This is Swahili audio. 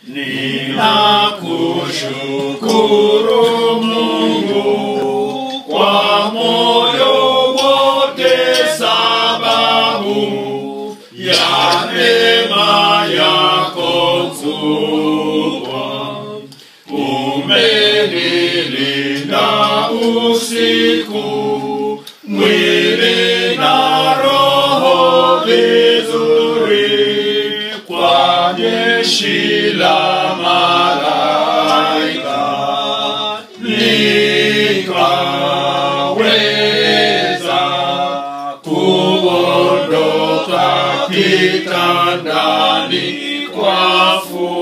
Ninakushukuru Mungu kwa moyo wote, sababu ya neema yako kubwa. Umenilinda usiku, mwili na roho vizuri, kwa jeshi la malaika nikaweza kuondoka kitandani kwa furaha.